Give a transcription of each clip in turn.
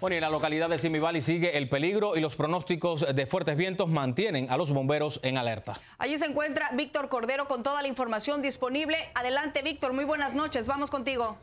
Bueno, y en la localidad de Simi Valley sigue el peligro y los pronósticos de fuertes vientos mantienen a los bomberos en alerta. Allí se encuentra Víctor Cordero con toda la información disponible. Adelante, Víctor, muy buenas noches, vamos contigo.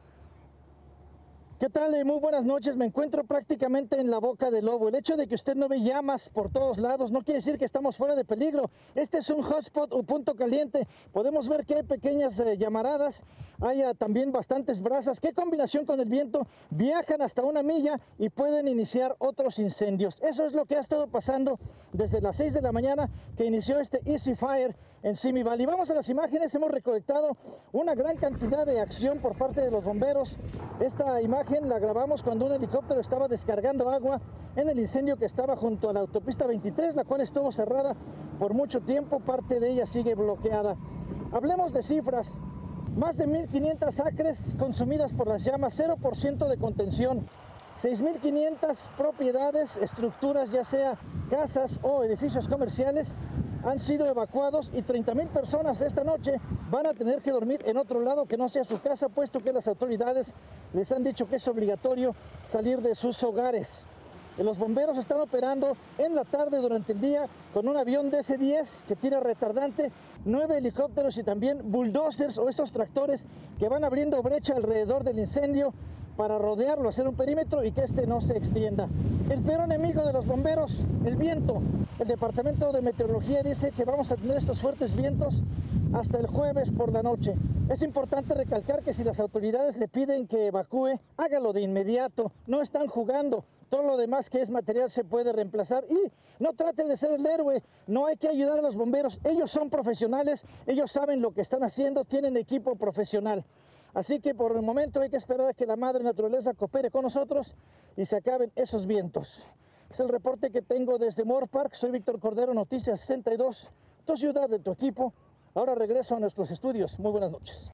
¿Qué tal? Muy buenas noches. Me encuentro prácticamente en la boca del lobo. El hecho de que usted no ve llamas por todos lados no quiere decir que estamos fuera de peligro. Este es un hotspot o punto caliente. Podemos ver que hay pequeñas llamaradas, hay también bastantes brasas. ¿Qué combinación con el viento? Viajan hasta 1 milla y pueden iniciar otros incendios. Eso es lo que ha estado pasando desde las 6 de la mañana que inició este Easy Fire en Simi Valley. Vamos a las imágenes. Hemos recolectado una gran cantidad de acción por parte de los bomberos. Esta imagen la grabamos cuando un helicóptero estaba descargando agua en el incendio que estaba junto a la autopista 23, la cual estuvo cerrada por mucho tiempo. Parte de ella sigue bloqueada. Hablemos de cifras. Más de 1.500 acres consumidas por las llamas, 0% de contención. 6.500 propiedades, estructuras, ya sea casas o edificios comerciales, han sido evacuados y 30,000 personas esta noche van a tener que dormir en otro lado que no sea su casa, puesto que las autoridades les han dicho que es obligatorio salir de sus hogares. Los bomberos están operando en la tarde durante el día con un avión DC-10 que tira retardante, 9 helicópteros y también bulldozers o estos tractores que van abriendo brecha alrededor del incendio para rodearlo, hacer un perímetro y que este no se extienda. El peor enemigo de los bomberos, el viento. El Departamento de Meteorología dice que vamos a tener estos fuertes vientos hasta el jueves por la noche. Es importante recalcar que si las autoridades le piden que evacúe, hágalo de inmediato. No están jugando. Todo lo demás que es material se puede reemplazar y no trate de ser el héroe. No hay que ayudar a los bomberos. Ellos son profesionales, ellos saben lo que están haciendo, tienen equipo profesional. Así que por el momento hay que esperar a que la madre naturaleza coopere con nosotros y se acaben esos vientos. Es el reporte que tengo desde Moore Park. Soy Víctor Cordero, Noticias 62, tu ciudad, de tu equipo. Ahora regreso a nuestros estudios. Muy buenas noches.